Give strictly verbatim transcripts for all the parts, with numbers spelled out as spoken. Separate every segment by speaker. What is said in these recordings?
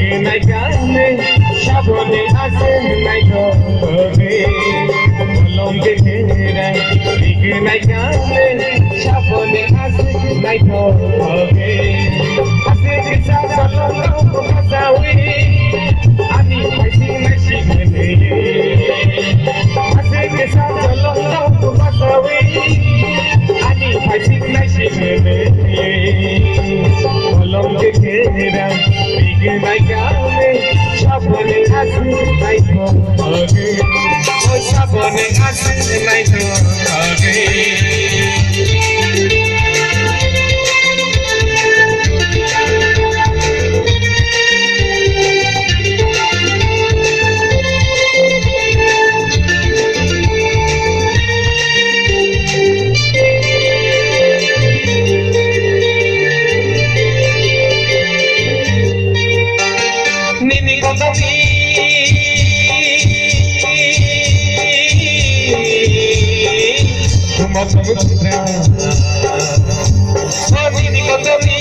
Speaker 1: নাই গানে শ্রাবণে আসে নাই ঘরে কলম দেখে রায় দিকে নাই গানে শ্রাবণে আসে নাই ঘরে আসে কিসা চলো বসাউই আমি হাসি হাসি গেলে আসে কিসা চলো বসাউই আমি হাসি হাসি গেলে কলম দেখে রায় দিকে নাই গানে শ্রাবণে আসে নাই ঘরে ও শ্রাবণে আসে নাই ঘরে Mutra, Swami Nikotami,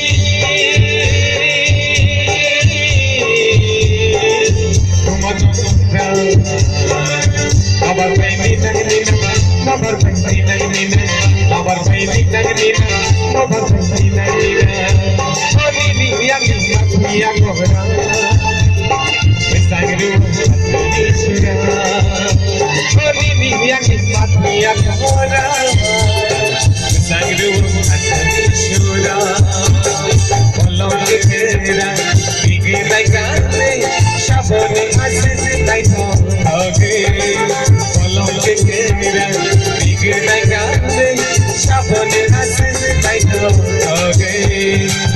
Speaker 1: Mutra, Abar Baini Nagnina, Abar Baini Nagnina, Abar Baini Nagnina, Abar Baini Nagnina, Swami Niyam Niyam Govara, Vesangru Nishura, Swami Niyam Niyam Govara. Sangru Ashura, Kolom Dekera, Bigi Naigane, Shabone Asese Naito, Okay, Kolom Dekera, Bigi Naigane, Shabone Asese Naito, Okay.